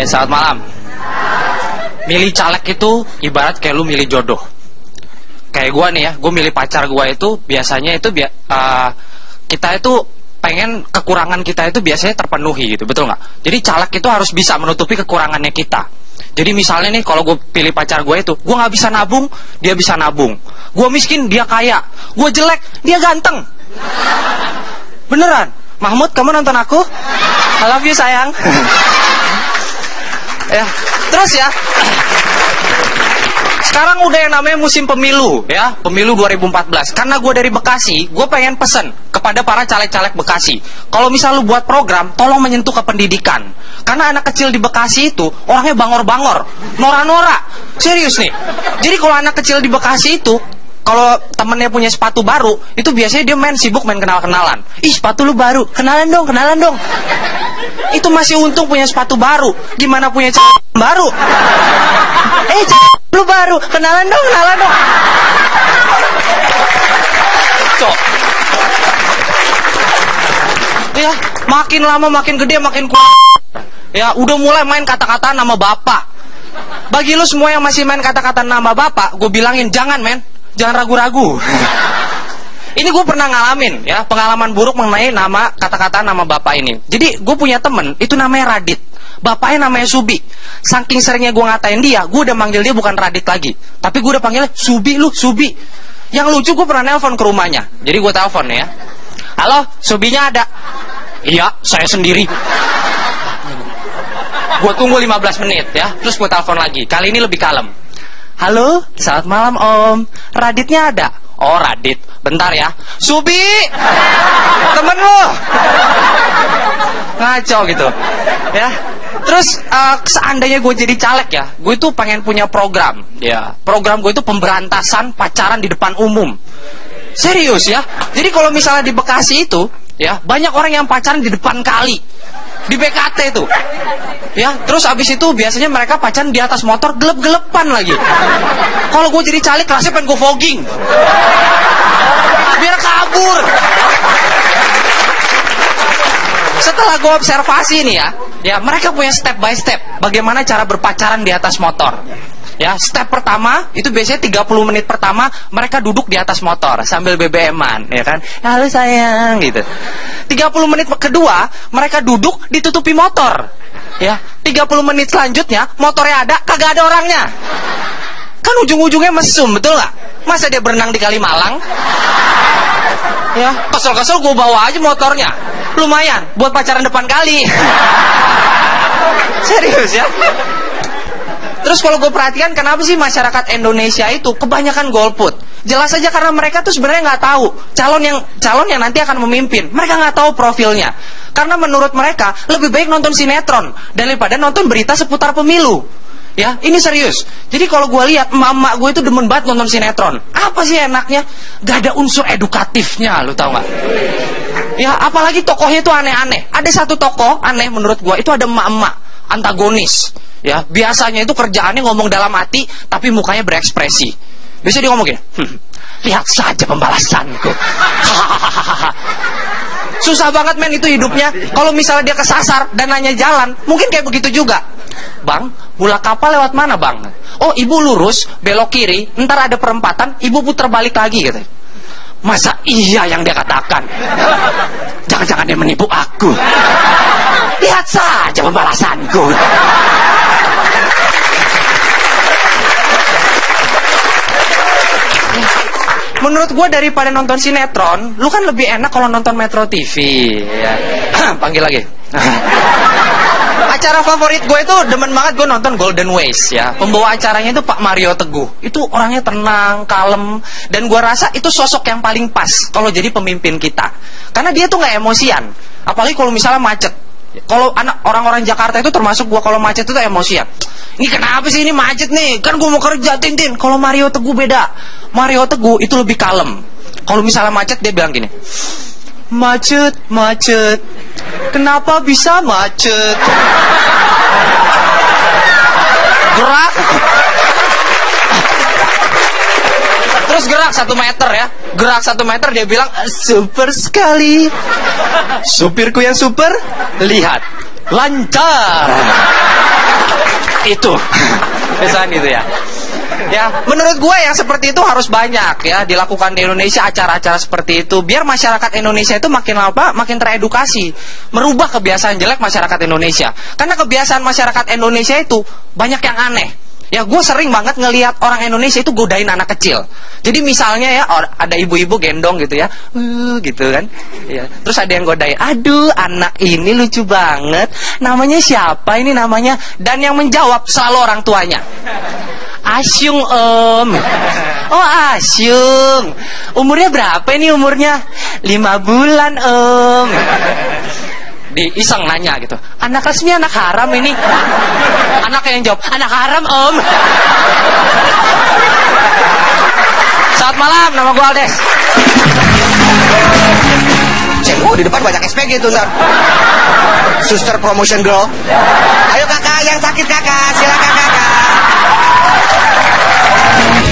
Selamat malam. Milih caleg itu ibarat kayak lu milih jodoh. Kayak gue nih ya, gue milih pacar gue itu biasanya itu kita itu pengen kekurangan kita itu biasanya terpenuhi gitu, betul nggak? Jadi caleg itu harus bisa menutupi kekurangannya kita. Jadi misalnya nih, kalau gue pilih pacar gue itu, gue nggak bisa nabung, dia bisa nabung. Gue miskin, dia kaya. Gue jelek, dia ganteng. Beneran. Mahmud, kamu nonton aku? I love you sayang. Ya, terus ya. Sekarang udah yang namanya musim pemilu ya, pemilu 2014. Karena gue dari Bekasi, gue pengen pesen kepada para caleg-caleg Bekasi. Kalau misal lu buat program, tolong menyentuh ke pendidikan. Karena anak kecil di Bekasi itu orangnya bangor-bangor, nora-nora. Serius nih. Jadi kalau anak kecil di Bekasi itu, kalau temennya punya sepatu baru, itu biasanya dia sibuk main kenal-kenalan. Ih, sepatu lu baru, kenalan dong, kenalan dong. Itu masih untung punya sepatu baru. Gimana punya baru? Lu baru, kenalan dong, kenalan dong. Cok. Ya, makin lama makin gede makin ya, udah mulai main kata-kata nama bapak. Bagi lu semua yang masih main kata-kata nama bapak, gue bilangin jangan men, jangan ragu-ragu. Ini gue pernah ngalamin ya, pengalaman buruk mengenai nama kata-kata nama bapak ini. Jadi gue punya temen, itu namanya Radit. Bapaknya namanya Subi. Saking seringnya gue ngatain dia, gue udah manggil dia bukan Radit lagi, tapi gue udah panggilnya Subi lu, Subi. Yang lucu, gue pernah nelpon ke rumahnya. Jadi gue telepon ya. Halo, Subinya ada? Iya, saya sendiri. Gue tunggu 15 menit ya, terus gue telepon lagi. Kali ini lebih kalem. Halo, selamat malam om. Raditnya ada? Oh Radit, bentar ya. Subi, temen lu. Ngaco gitu ya. Terus seandainya gue jadi caleg ya, gue itu pengen punya program ya. Program gue itu pemberantasan pacaran di depan umum. Serius ya. Jadi kalau misalnya di Bekasi itu ya, banyak orang yang pacaran di depan kali, di BKT itu ya. Terus abis itu biasanya mereka pacaran di atas motor, gelep-gelepan lagi. Kalau gue jadi caleg, rasanya pengen gue fogging biar kabur. Setelah gue observasi nih ya, mereka punya step by step bagaimana cara berpacaran di atas motor. Ya, step pertama itu biasanya 30 menit pertama mereka duduk di atas motor sambil BBM-an, ya kan? Halo sayang gitu. 30 menit kedua mereka duduk ditutupi motor. Ya, 30 menit selanjutnya motornya ada, kagak ada orangnya. Kan ujung-ujungnya mesum, betul nggak? Masa dia berenang di Kalimalang? Ya, kesel-kesel gue bawa aja motornya. Lumayan buat pacaran depan kali. Serius ya. Terus kalau gue perhatikan, kenapa sih masyarakat Indonesia itu kebanyakan golput? Jelas saja karena mereka tuh sebenarnya nggak tahu calon yang nanti akan memimpin. Mereka nggak tahu profilnya. Karena menurut mereka lebih baik nonton sinetron daripada nonton berita seputar pemilu. Ya, ini serius. Jadi kalau gue lihat emak-emak gue itu demen banget nonton sinetron. Apa sih enaknya? Gak ada unsur edukatifnya, lu tau gak? Ya, apalagi tokohnya itu aneh-aneh. Ada satu tokoh aneh menurut gue, itu ada emak-emak antagonis. Ya, biasanya itu kerjaannya ngomong dalam hati, tapi mukanya berekspresi. Biasanya dia ngomong gini, lihat saja pembalasanku. Susah banget men itu hidupnya. Kalau misalnya dia kesasar dan nanya jalan, mungkin kayak begitu juga. Bang, bola kapal lewat mana bang? Oh, ibu lurus, belok kiri, ntar ada perempatan, ibu putar balik lagi gitu. Masa iya yang dia katakan? Jangan-jangan dia menipu aku. Lihat saja pembalasanku. Menurut gue daripada nonton sinetron, lu kan lebih enak kalau nonton Metro TV ya. Panggil lagi. Acara favorit gue itu demen banget gue nonton Golden Ways ya. Pembawa acaranya itu Pak Mario Teguh. Itu orangnya tenang, kalem, dan gue rasa itu sosok yang paling pas kalau jadi pemimpin kita. Karena dia tuh nggak emosian. Apalagi kalau misalnya macet. Kalau orang-orang Jakarta itu termasuk gue, kalau macet itu emosian. Ini kenapa sih ini macet nih? Kan gue mau kerja, Tintin. Kalau Mario Teguh beda. Mario Teguh itu lebih kalem. Kalau misalnya macet dia bilang gini, macet, macet. Kenapa bisa macet? Gerak. Terus gerak 1 meter ya. Gerak 1 meter dia bilang, super sekali. Supirku yang super, lihat, lancar. Itu. Misalnya gitu ya. Ya, menurut gue yang seperti itu harus banyak ya dilakukan di Indonesia, acara-acara seperti itu biar masyarakat Indonesia itu makin lama makin teredukasi, merubah kebiasaan jelek masyarakat Indonesia. Karena kebiasaan masyarakat Indonesia itu banyak yang aneh. Ya, gue sering banget ngelihat orang Indonesia itu godain anak kecil. Jadi misalnya ya ada ibu-ibu gendong gitu ya, gitu kan. Ya. Terus ada yang godain, aduh anak ini lucu banget, namanya siapa ini namanya? Dan yang menjawab selalu orang tuanya. Asyung om. Oh Asyung. Umurnya berapa ini umurnya? 5 bulan om. Iseng nanya gitu, anak resmi anak haram ini? Anaknya yang jawab, anak haram om. Selamat malam, nama gue Aldes. Di depan banyak SPG tuh ntar. Suster promotion girl. Ayo kakak yang sakit kakak, silakan kakak.